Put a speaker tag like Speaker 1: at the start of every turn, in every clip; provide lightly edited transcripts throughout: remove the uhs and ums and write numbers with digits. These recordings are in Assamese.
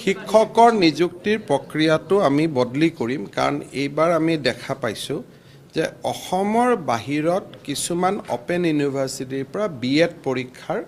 Speaker 1: শিক্ষকৰ নিযুক্তিৰ প্ৰক্ৰিয়াটো আমি বদলি কৰিম কাৰণ এইবাৰ আমি দেখা পাইছোঁ যে অসমৰ বাহিৰত কিছুমান অপেন ইউনিভাৰ্চিটিৰ পৰা বিএড পৰীক্ষাৰ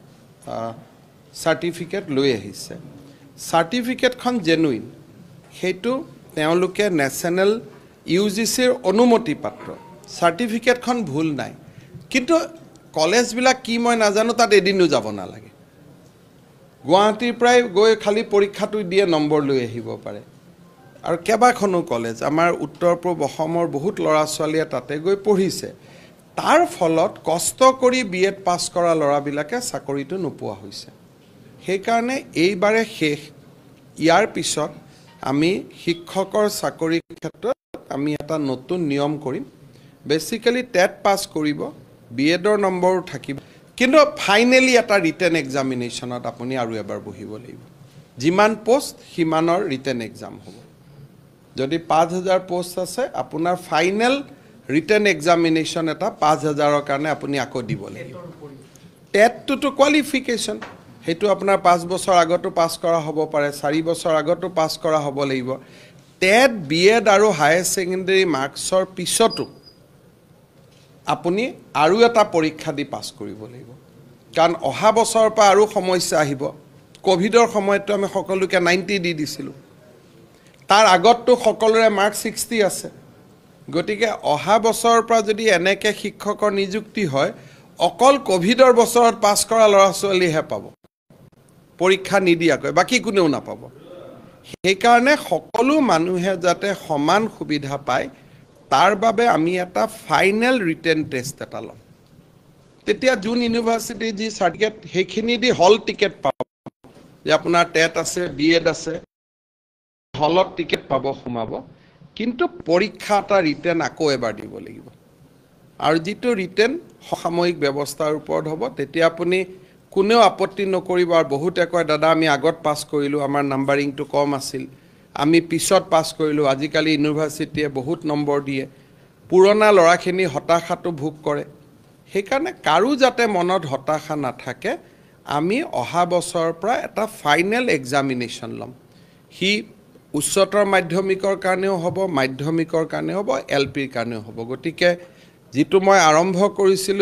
Speaker 1: সাৰ্টিফিকেট লৈ আহিছে সাৰ্টিফিকেটখন জেনুইন হেতু তেওঁলোকে নেশ্যনেল ইউজিচিৰ অনুমতি পাত্ৰ সাৰ্টিফিকেটখন ভুল নাই কিন্তু কলেজবিলাক কি মই নাজানো তাত এদিনো যাব নালাগে গুৱাহাটীৰ প্ৰায় গৈ খালি পৰীক্ষাটো দিয়ে নম্বৰ লৈ আহিব পাৰে আৰু কেবাখনো কলেজ আমাৰ উত্তৰ পূব অসমৰ বহুত ল'ৰা ছোৱালীয়ে তাতে গৈ পঢ়িছে তাৰ ফলত কষ্ট কৰি বিএড পাছ কৰা ল'ৰাবিলাকে চাকৰিটো নোপোৱা হৈছে সেইকাৰণে এইবাৰে শেষ ইয়াৰ পিছত আমি শিক্ষকৰ চাকৰিৰ ক্ষেত্ৰত আমি এটা নতুন নিয়ম কৰিম বেসিক্যালি টেট পাছ কৰিব বিএডৰ নম্বৰো থাকিব কিন্তু ফাইনালি এটা ৰিটেন এক্সামিনেশ্যনত আপুনি আৰু এবাৰ বহিব লাগিব যিমান পোষ্ট হিমানৰ ৰিটেন এক্সাম হ'ব যদি 5000 পোষ্ট আছে আপোনাৰ ফাইনেল ৰিটেন এক্সামিনেশ্যন এটা 5000ৰ কাৰণে আপুনি আকৌ দিব লাগিব টেটটো কোৱালিফিকেশ্যন হেতু আপোনাৰ 5 বছৰ আগতো পাছ কৰা হ'ব পাৰে 4 বছৰ আগতো পাছ কৰা হ'ব লাগিব টেট বিএড আৰু হায়াৰ সেকেন্ডাৰী মাৰ্কছৰ পিছতো আপুনি আৰু এটা পৰীক্ষা দি পাছ কৰিব লাগিব কাৰণ অহা বছৰৰ পৰা আৰু সমস্যা আহিব কোভিডৰ সময়তো আমি সকলোকে 90 দি দিছিলো তাৰ আগতটো সকলোৰে মাৰ্ক 60 আছে গতিকে অহা বছৰৰ পৰা যদি এনেকে শিক্ষকৰ নিযুক্তি হয় অকল কোভিডৰ বছৰত পাছ কৰা ল'ৰা ছোৱালীহে পাব পৰীক্ষা নিদিয়াকৈ বাকি কোনেও নাপাব সেইকাৰণে সকলো মানুহে যাতে সমান সুবিধা পায় তাৰ বাবে আমি এটা ফাইনেল ৰিটেন টেষ্ট এটা লম তেতিয়া জুন ইউনিভাৰ্সিটি যি সাৰ্টিফিকেট হেখিনি দি হল টিকেট পাব যে আপোনাৰ টেট আছে বিএড আছে হলত টিকেট পাব সোমাব কিন্তু পৰীক্ষা এটা ৰিটেন আকৌ এবাৰ দিব লাগিব আৰু যেটো ৰিটেন সাময়িক ব্যৱস্থাৰ ওপৰত হ'ব তেতিয়া আপুনি কোনেও আপত্তি নকৰিব আৰু বহুতে কয় দাদা আমি আগত পাছ কৰিলো আমাৰ নাম্বাৰিংটো কম আছিল আমি পিছত পাছ কৰিলো আজিকালি ইউনিভাৰ্সিটিয়ে বহুত নম্বৰ দিয়ে পুৰণা লৰাখিনি হতাশাটো ভোগ কৰে সেইকাৰণে কাৰো যাতে মনত হতাশা নাথাকে আমি অহা বছৰৰ পৰা এটা ফাইনেল এক্সামিনেশ্যন লম হি উচ্চতৰ মাধ্যমিকৰ কাৰণেও হ'ব মাধ্যমিকৰ কাৰণেও হ'ব এলপিৰ কাৰণেও হ'ব গতিকে যেটো মই আৰম্ভ কৰিছিলো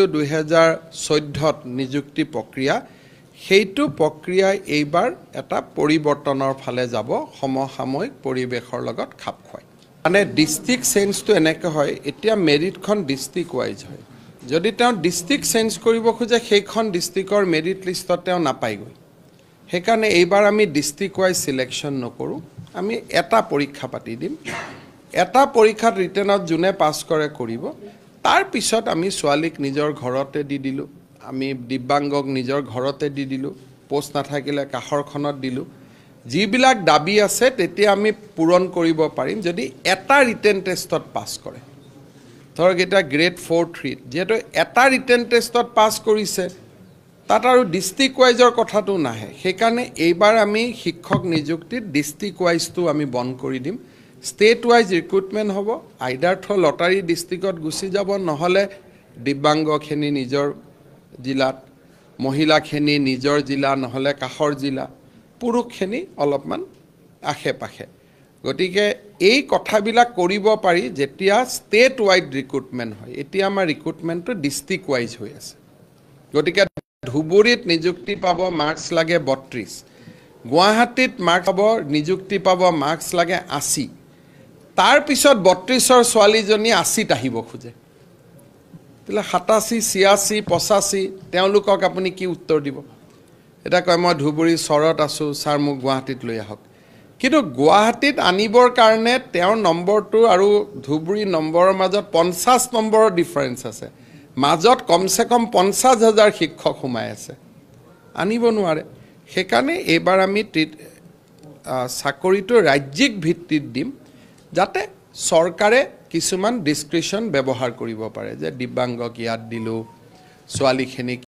Speaker 1: 2014ত নিযুক্তি প্ৰক্ৰিয়া সেইটো প্ৰক্ৰিয়া এইবাৰ এটা পৰিৱৰ্তনৰ ফালে যাব সমসাময়িক পৰিবেশৰ লগত খাপ খুৱাই মানে ডিস্ট্ৰিক্ট চেঞ্জটো এনেকৈ হয় এতিয়া মেৰিটখন ডিস্ট্ৰিক্ট ওয়াইজ হয় যদি তেওঁ ডিস্ট্ৰিক্ট চেঞ্জ কৰিব খোজে সেইখন ডিস্ট্ৰিক্টৰ মেৰিট লিষ্টত তেওঁ নাপায়গৈ সেইকাৰণে এইবাৰ আমি ডিস্ট্ৰিক্ট ওয়াইজ সিলেকশন নকৰো আমি এটা পৰীক্ষা পাতি দিম এটা পৰীক্ষাত ৰিটেনত জুনে পাছ কৰে কৰিব তাৰ পিছত আমি ছোৱালীক নিজৰ ঘৰতে দি দিলো আমি দিব্যাংগক নিজৰ ঘৰতে দি দিলো পোষ্ট নাথাকিলে কাখৰখনত দিলো যিবিলাক দাবী আছে তেতিয়া আমি পূৰণ কৰিব পাৰিম যদি এটা ৰিটেন টেষ্টত পাছ কৰে ধৰক এটা গ্ৰেড 4-3 যেটো এটা ৰিটেন টেষ্টত পাছ কৰিছে তাত আৰু ডিস্ট্ৰিক্ট ওয়াইজৰ কথাটো নাহে সেইকাৰণে এইবাৰ আমি শিক্ষক নিযুক্তিত ডিস্ট্ৰিক্ট ওয়াইজটো আমি বন্ধ কৰি দিম স্টেট ওয়াইজ ৰিক্ৰুটমেন্ট হ'ব আইদাৰ থ্ৰ লটাৰী ডিস্ট্ৰিক্টত গুছি যাব নহলে দিব্যাংগখিনি নিজৰ জিলাত মহিলাখিনি নিজৰ জিলা নহলে কাখৰ জিলা পুৰুষখিনি অলপমান আখে পাখে গতিকে এই কথাবিলাক কৰিব পাৰি যেতিয়া স্টেট ওয়াইড ৰিক্ৰুটমেন্ট হয় এতিয়া আমাৰ ৰিক্ৰুটমেন্টটো ডিস্ট্ৰিক্ট ওয়াইজ হৈ আছে গতিকে ধুবুৰীত নিযুক্তি পাব মাৰ্কস লাগে 32 গুৱাহাটীত মাৰ্কস পাব নিযুক্তি পাব মাৰ্কস লাগে 80 তাৰ পিছত 32ৰ ছোৱালীজনী 80ত আহিব খোজে তেলা 87 86 85 তেওঁলোকক আপুনি কি উত্তৰ দিব এটা কয় মই ধুবুৰী চৰত আছো স্যাৰ মোক গুৱাহাটীত লৈ আহক কিন্তু গুৱাহাটীত আনিবৰ কাৰণে তেওঁৰ নম্বৰটো আৰু ধুবুৰী নম্বৰৰ মাজত 50 নম্বৰৰ ডিফাৰেন্স আছে মাজত কমসে কম 50000 শিক্ষক সোমাই আছে আনিব নোৱাৰে সেইকাৰণে এইবাৰ আমি চাকৰিটো ৰাজ্যিক ভিত্তিত দিম যাতে চৰকাৰে কিছুমান ডিসক্ৰিপশন ব্যৱহাৰ কৰিব পাৰে যে দিব্যাংগক ইয়াত দিলো ছোৱালীখিনিক